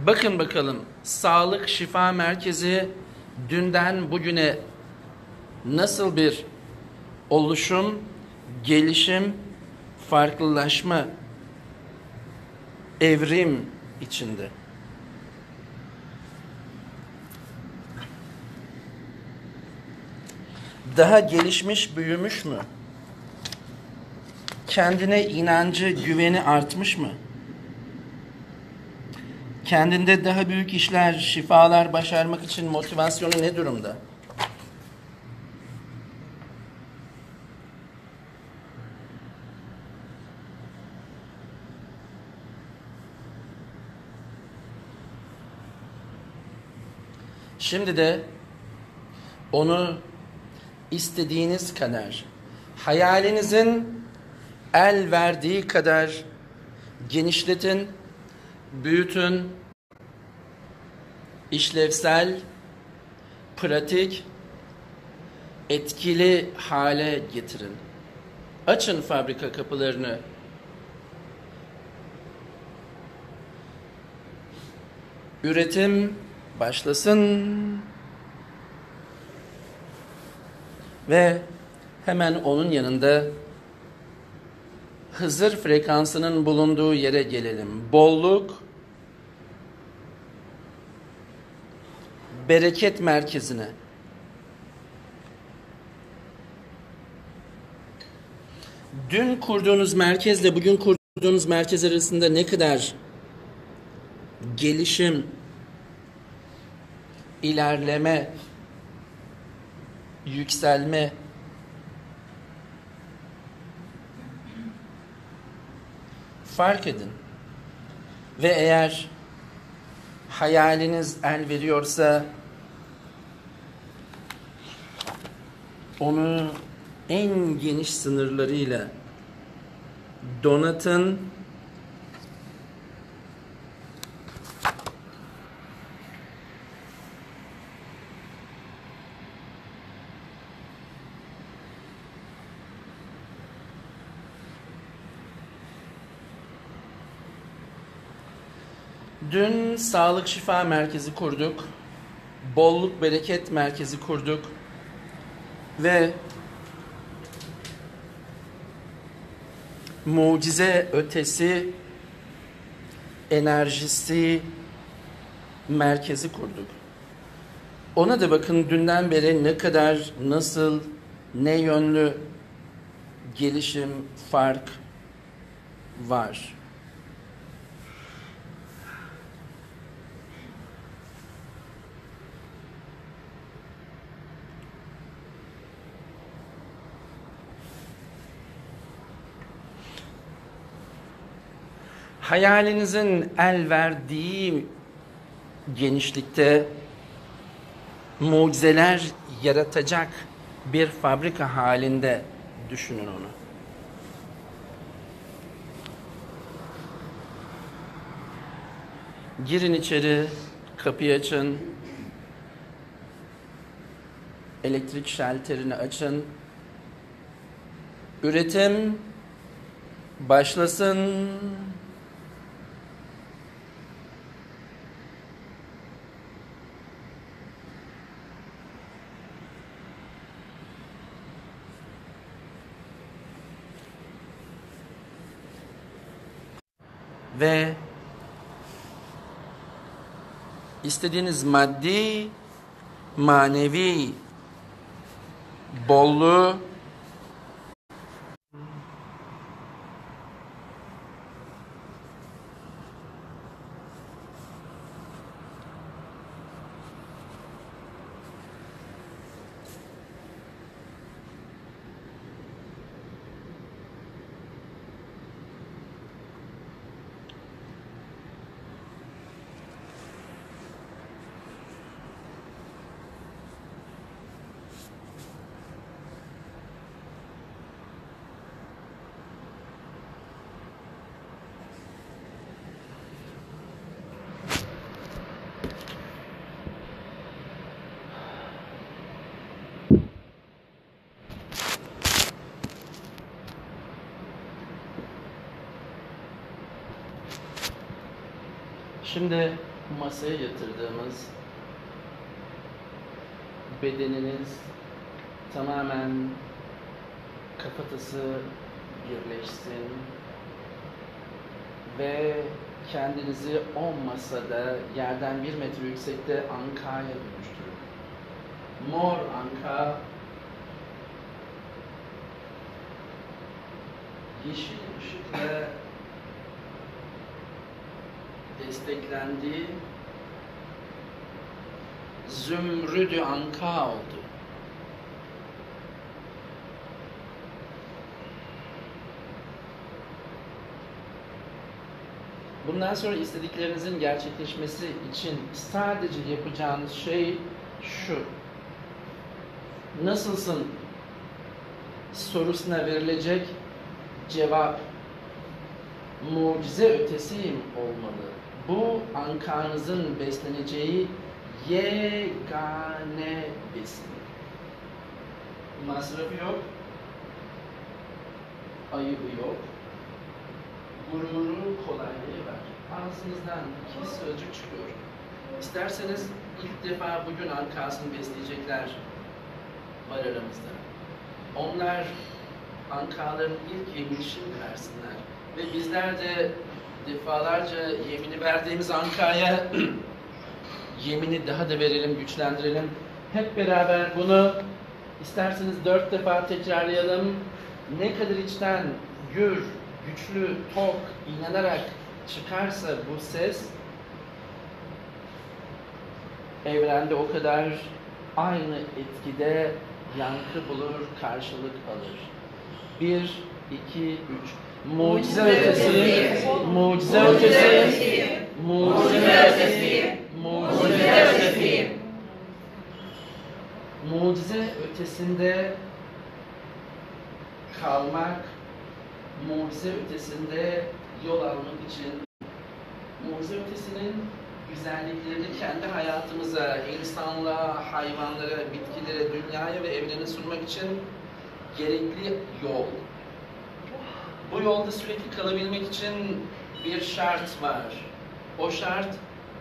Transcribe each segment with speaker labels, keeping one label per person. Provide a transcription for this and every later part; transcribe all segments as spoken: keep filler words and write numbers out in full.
Speaker 1: Bakın bakalım, Sağlık Şifa Merkezi dünden bugüne nasıl bir oluşum, gelişim, farklılaşma, evrim içinde. Daha gelişmiş, büyümüş mü? Kendine inancı, güveni artmış mı? Kendinde daha büyük işler, şifalar başarmak için motivasyonu ne durumda? Şimdi de onu istediğiniz kadar, hayalinizin el verdiği kadar genişletin, büyütün, işlevsel, pratik, etkili hale getirin. Açın fabrika kapılarını. Üretim başlasın. Ve hemen onun yanında Hızır frekansının bulunduğu yere gelelim. Bolluk, bereket merkezine. Dün kurduğunuz merkezle bugün kurduğunuz merkez arasında ne kadar gelişim, ilerleme, yükselme, fark edin. Ve eğer hayaliniz el veriyorsa onu en geniş sınırlarıyla donatın. Dün Sağlık Şifa Merkezi kurduk. Bolluk Bereket Merkezi kurduk. Ve mucize ötesi enerjisi merkezi kurduk. Ona da bakın dünden beri ne kadar, nasıl, ne yönlü gelişim, fark var. Hayalinizin el verdiği genişlikte mucizeler yaratacak bir fabrika halinde düşünün onu. Girin içeri, kapıyı açın, elektrik şalterini açın, üretim başlasın. Ve istediğiniz maddi, manevi bolluğu Şimdi masaya yatırdığımız bedeniniz tamamen kafatası birleşsin ve kendinizi o masada yerden bir metre yüksekte Anka'ya dönüştürün. Mor Anka, yeşil ışıkla desteklendi, zümrüdü Anka oldu. Bundan sonra istediklerinizin gerçekleşmesi için sadece yapacağınız şey şu: nasılsın sorusuna verilecek cevap mucize ötesiyim olmalı. Bu ankanızın besleneceği yegane besin. Masrafı yok, ayıbı yok, gururu, kolaylığı var. Ağzınızdan iki sözcük çıkıyor. İsterseniz ilk defa bugün ankasını besleyecekler var aramızda. Onlar ankaların ilk yemini şimdi versinler. Ve bizler de defalarca yemini verdiğimiz ankaya yemini daha da verelim, güçlendirelim. Hep beraber bunu isterseniz dört defa tekrarlayalım. Ne kadar içten gür, güçlü, tok, inanarak çıkarsa bu ses, evrende o kadar aynı etkide yankı bulur, karşılık alır. Bir, iki, üç. Mucize ötesi, mucize ötesi, mucize ötesi, mucize ötesi. Mucize ötesinde kalmak, mucize ötesinde yol almak için mucize ötesinin güzelliklerini kendi hayatımıza, insanlığa, hayvanlara, bitkilere, dünyaya ve evrene sunmak için gerekli yol. Bu yolda sürekli kalabilmek için bir şart var. O şart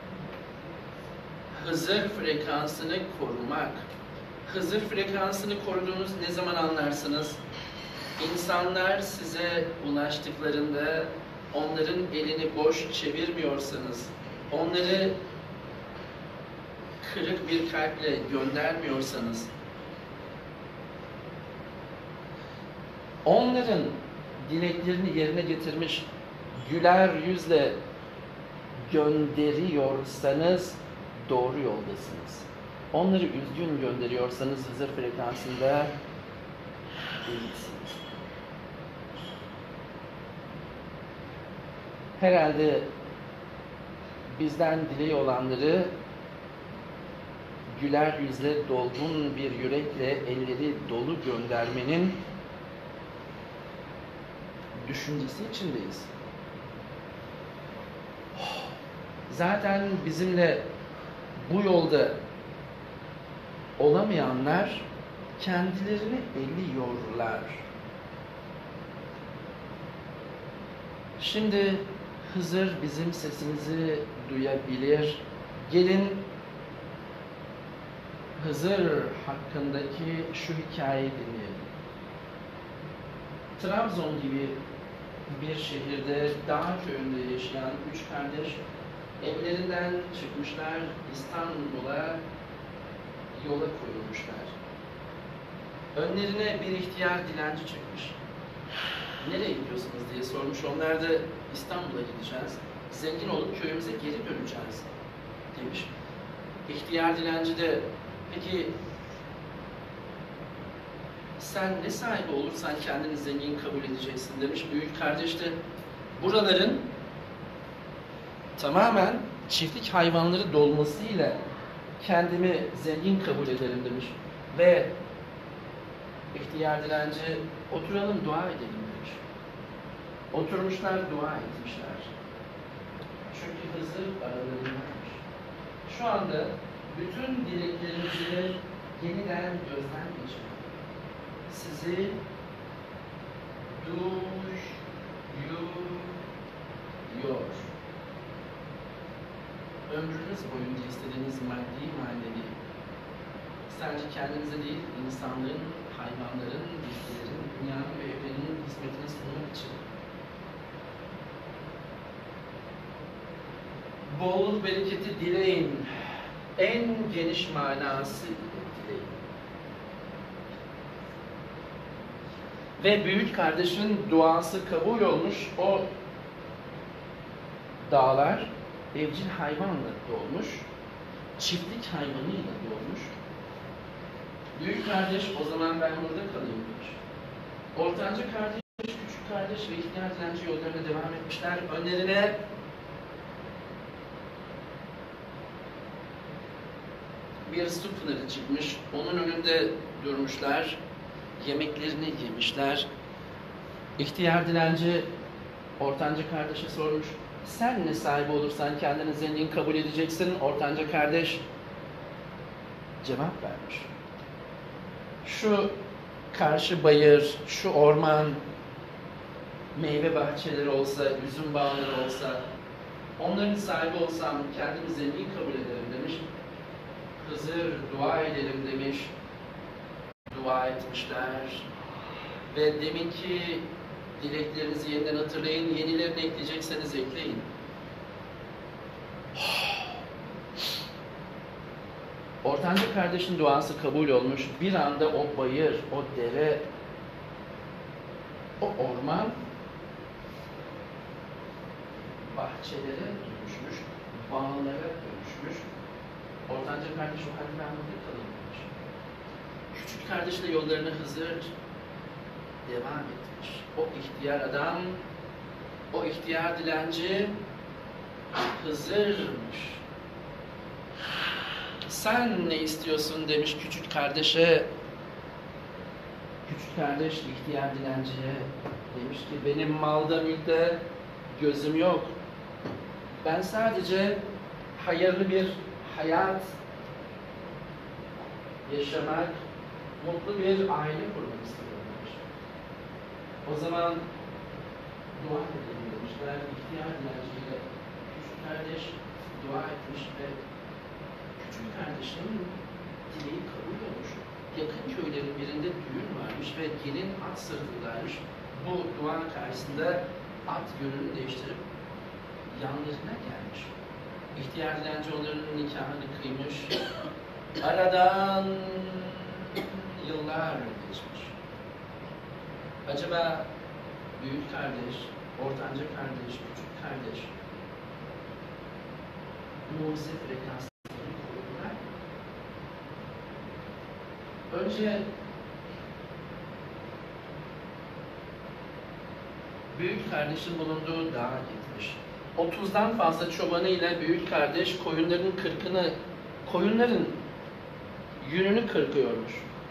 Speaker 1: Hızır frekansını korumak. Hızır frekansını koruduğunuz ne zaman anlarsınız? İnsanlar size ulaştıklarında onların elini boş çevirmiyorsanız, onları kırık bir kalple göndermiyorsanız, onların dileklerini yerine getirmiş güler yüzle gönderiyorsanız doğru yoldasınız. Onları üzgün gönderiyorsanız hızır frekansında değilsiniz. Herhalde bizden dileği olanları güler yüzle dolgun bir yürekle elleri dolu göndermenin düşüncesi içindeyiz. Zaten bizimle bu yolda olamayanlar kendilerini eliyorlar. Şimdi Hızır bizim sesimizi duyabilir. Gelin Hızır hakkındaki şu hikayeyi dinleyelim. Trabzon gibi bir şehirde, dağ köyünde yaşayan üç kardeş evlerinden çıkmışlar, İstanbul'a yola koyulmuşlar. Önlerine bir ihtiyar dilenci çıkmış. Nereye gidiyorsunuz diye sormuş. Onlar da İstanbul'a gideceğiz. Zengin olup köyümüze geri döneceğiz demiş. İhtiyar dilenci de peki sen ne sahibi olursan kendini zengin kabul edeceksin demiş. Büyük kardeş de buraların tamamen çiftlik hayvanları dolmasıyla kendimi zengin kabul ederim demiş. Ve ihtiyar dilenci oturalım dua edelim demiş. Oturmuşlar dua etmişler. Çünkü Hızır aralarındaymış. Şu anda bütün dileklerimizi yeniden gözden geçirin. Sizi duyuyor. ömrünüz boyunca istediğiniz maddi manevi, sadece kendinize değil, insanların, hayvanların, bitkilerin, dünyanın ve evrenin hizmetine sunmak için bolluk bereketi dileyin, en geniş manası dileyin. Ve büyük kardeşin duası kabul olmuş, o dağlar evcil hayvanla dolmuş, çiftlik hayvanıyla dolmuş. Büyük kardeş, o zaman ben burada kalayım demiş. Ortanca kardeş, küçük kardeş ve ihtiyar dilenci yollarına devam etmişler. Önlerine bir su pınarı çıkmış, onun önünde durmuşlar, yemeklerini yemişler. İhtiyar dilenci ortanca kardeşe sormuş, sen ne sahibi olursan kendini zengin kabul edeceksin. Ortanca kardeş cevap vermiş. Şu karşı bayır, şu orman, meyve bahçeleri olsa, üzüm bağları olsa, onların sahibi olsam kendimi zengin kabul ederim demiş. Hızır dua edelim demiş. Dua etmişler. Ve deminki dileklerinizi yeniden hatırlayın, yenilerini ekleyecekseniz ekleyin. Ortanca kardeşin duası kabul olmuş. Bir anda o bayır, o dere, o orman bahçelere dönüşmüş, bağlara dönüşmüş. Ortanca kardeş o halde ben burada kalayım demiş. Küçük kardeşle yollarını Hızır devam etmiş. O ihtiyar adam, o ihtiyar dilenci Hızır'mış. Sen ne istiyorsun demiş küçük kardeşe. Küçük kardeş ihtiyar dilenciye demiş ki benim malda mülkte gözüm yok. Ben sadece hayırlı bir hayat yaşamak, mutlu bir aile kurmak istiyorum demiş. O zaman dua edelim demişler. İhtiyar dilenciyle küçük kardeş dua etmiş ve küçük kardeşin dileği kabul olmuş. Yakın köylerin birinde düğün varmış ve gelin at sırtındaymış. Bu dua karşısında at yönünü değiştirip yanlarına gelmiş. İhtiyar dilenci onların nikahını kıymış. Aradan yıllar geçmiş. Acaba büyük kardeş, ortanca kardeş, küçük kardeş mucize frekansları koydular. Önce büyük kardeşin bulunduğu dağa gitmiş. otuzdan fazla çobanıyla büyük kardeş koyunların kırkını, koyunların yününü kırkıyormuş.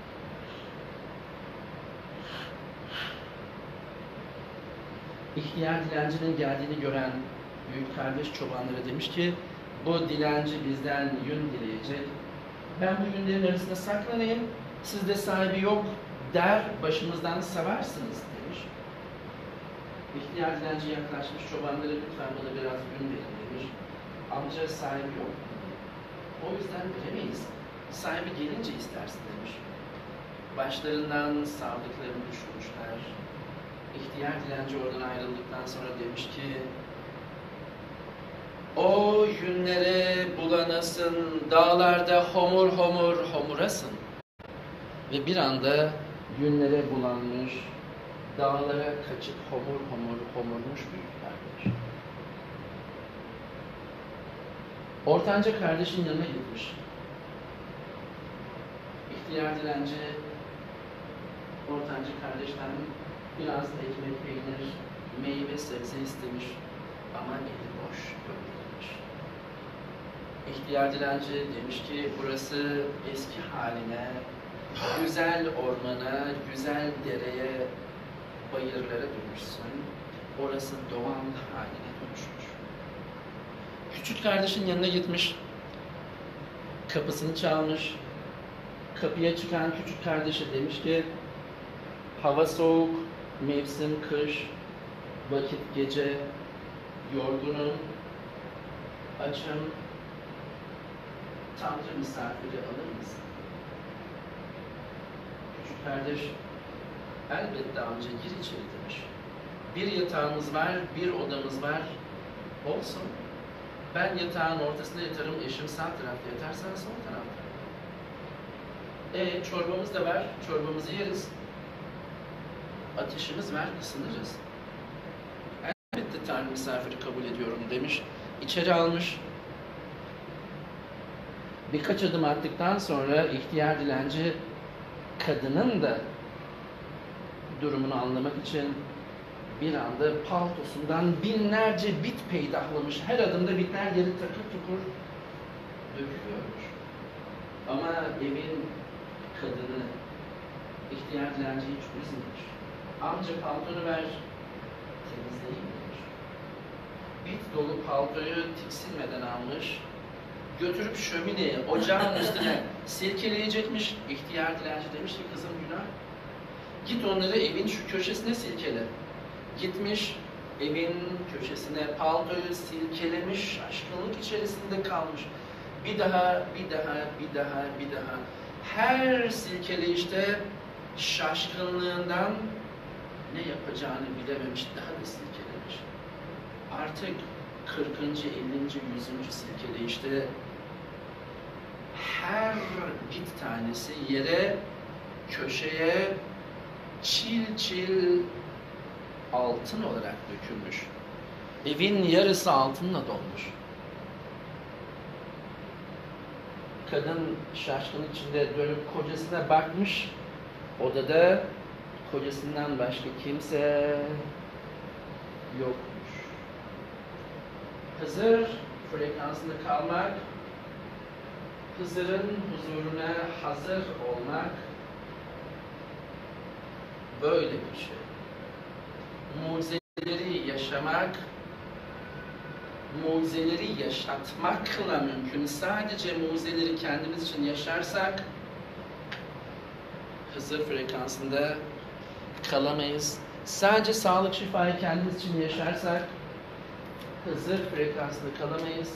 Speaker 1: İhtiyar dilencinin geldiğini gören büyük kardeş çobanlara demiş ki, bu dilenci bizden yün dileyecek. Ben bu yünlerin arasında saklanayım, siz de sahibi yok der, başımızdan savarsınız demiş. İhtiyar dilenci yaklaşmış, çobanlara lütfen bana biraz yün verin demiş. Amca sahibi yok. O yüzden veremeyiz. Sahibi gelince istersin demiş. Başlarından savdıklarını düşünmüşler. İhtiyar dilenci oradan ayrıldıktan sonra demiş ki, o yünlere bulanasın, dağlarda homur homur homurasın. Ve bir anda yünlere bulanmış, dağlara kaçıp homur homur homurmuş büyük kardeş. Ortanca kardeşin yanına gitmiş. İhtiyar dilenci ortanca kardeşten biraz ekmek, peynir, meyve, sebze istemiş ama eli boş gönderilmiş. İhtiyar dilenci demiş ki burası eski haline, güzel ormana, güzel dereye, bayırlara dönüşsün. Orası doğal haline dönüşmüş. Küçük kardeşin yanına gitmiş, kapısını çalmış. Kapıya çıkan küçük kardeşe demiş ki, hava soğuk, mevsim kış, vakit gece, yorgunum, açım, Tanrı misafiri alır mısın? Küçük kardeş, elbette amca gir içeri demiş. Bir yatağımız var, bir odamız var. Olsun. Ben yatağın ortasında yatarım, eşim sağ tarafta yatar, sen sol tarafta. E çorbamız da var, çorbamızı yeriz. Ateşimiz var, ısınırız. Elbette Tanrı misafiri kabul ediyorum demiş. İçeri almış. Birkaç adım attıktan sonra ihtiyar dilenci kadının da durumunu anlamak için bir anda paltosundan binlerce bit peydahlamış. Her adımda bitler yeri takır tukur dökülüyormuş. Ama evin kadını, ihtiyar dilenci hiç üzmemiş. Amca paltonu ver, temizleyeyim demiş. Bit dolu paltoyu tiksinmeden almış, götürüp şömineye, ocağın üstüne silkeleyecekmiş. İhtiyar dilenci demiş ki kızım günah. Git onları evin şu köşesine silkele. Gitmiş evin köşesine paltoyu silkelemiş, şaşkınlık içerisinde kalmış. Bir daha, bir daha, bir daha, bir daha. Her silkeleyişte şaşkınlığından ne yapacağını bilememiş, daha da silkelemiş. Artık kırkıncı, ellinci, yüzüncü silkeleyişte her bit tanesi yere, köşeye çil çil altın olarak dökülmüş. Evin yarısı altınla dolmuş. Kadın şaşkınlık içinde dönüp kocasına bakmış. Odada kocasından başka kimse yokmuş. Hızır frekansında kalmak, Hızır'ın huzuruna hazır olmak böyle bir şey. Mucizeleri yaşamak, mucizeleri yaşatmakla mümkün. Sadece mucizeleri kendimiz için yaşarsak Hızır frekansında kalamayız. Sadece sağlık şifayı kendimiz için yaşarsak Hızır frekansında kalamayız.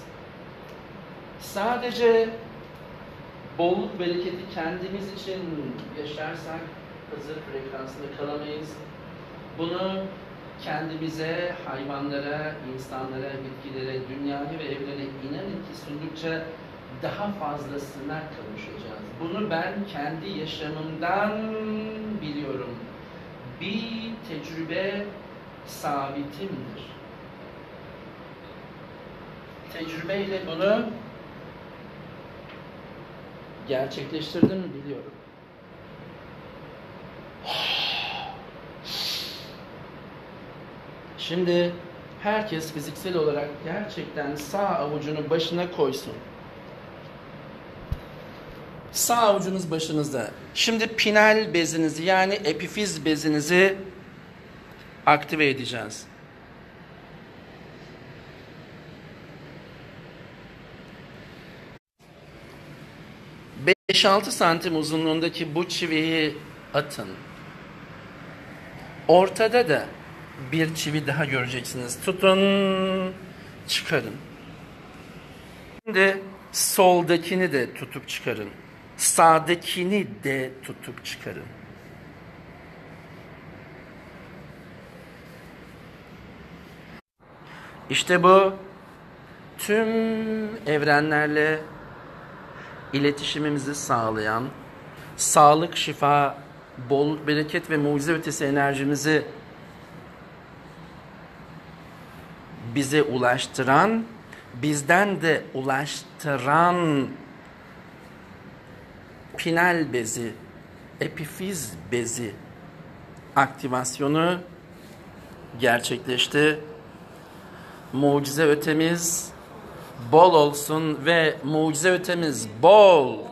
Speaker 1: Sadece bolluk bereketi kendimiz için yaşarsak Hızır frekansında kalamayız. Bunu kendimize, hayvanlara, insanlara, bitkilere, dünyaya ve evrene inanın ki sundukça daha fazlasına kavuşacağız. Bunu ben kendi yaşamımdan biliyorum. Bir tecrübe sabitimdir. Tecrübeyle bunu gerçekleştirdim biliyorum. Şimdi herkes fiziksel olarak gerçekten sağ avucunu başına koysun. Sağ avucunuz başınızda. Şimdi pinal bezinizi yani epifiz bezinizi aktive edeceğiz. beş altı santim uzunluğundaki bu çiviyi atın. Ortada da bir çivi daha göreceksiniz. Tutun, çıkarın. Şimdi soldakini de tutup çıkarın. Sağdakini de tutup çıkarın. İşte bu tüm evrenlerle iletişimimizi sağlayan, sağlık, şifa, bolluk, bereket ve mucize ötesi enerjimizi bize ulaştıran, bizden de ulaştıran pinal bezi, epifiz bezi aktivasyonu gerçekleşti. Mucize ötemiz bol olsun ve mucize ötemiz bol